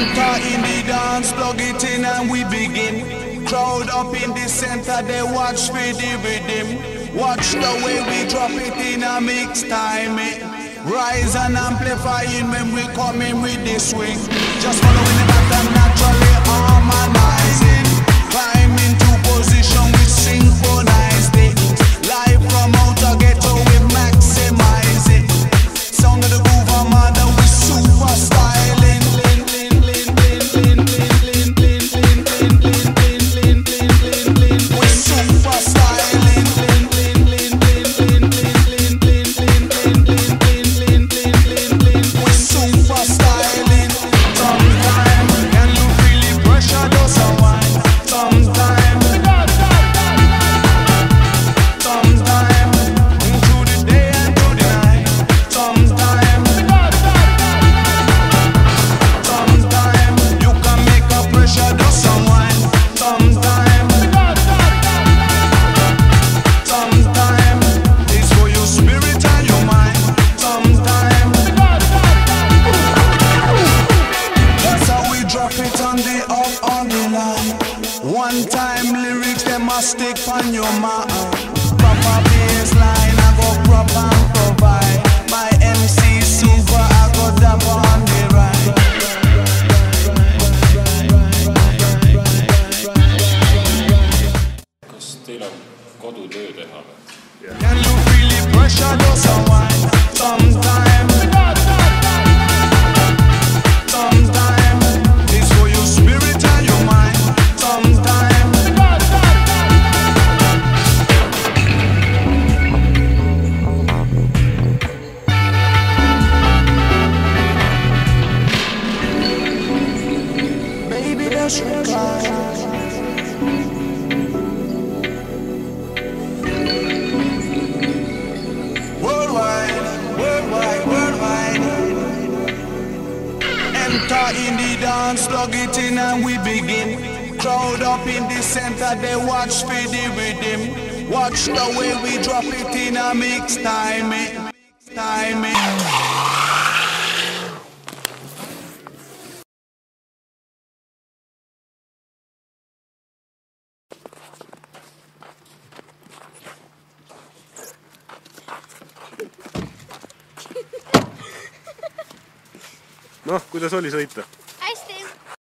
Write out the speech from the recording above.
Enter in the dance, plug it in and we begin. Crowd up in the center, they watch for the rhythm. Watch the way we drop it in a mix time. Rise and amplifying when we come in with the swing. Just following the pattern, naturally harmonizing. Climb into position, we synchronize it. Live from outer ghetto, we maximize it. Sound of the groove, Armada, we super styling. We super styling. We super styling. Sometimes can you feel the pressure does unwind? Sometimes through the day and through the night. Sometimes you can make a pressure does unwind. Sometimes it's for your spirit and your mind. Sometimes that's how we drop it on the line. One time lyrics, they must stick on your mind. Proper baseline, I go prop and provide. My MC super, I go dab on the ride. Kas teil on kodutöö teha või? Can you feel the pressure does unwind? Sometimes it's for your spirit and your mind. Sometimes baby, that's your kind. Worldwide. Enter in the dance, plug it in and we begin. Crowd up in the center, they watch for the rhythm. Watch the way we drop it in a mix time. Noh, kuidas oli sõita?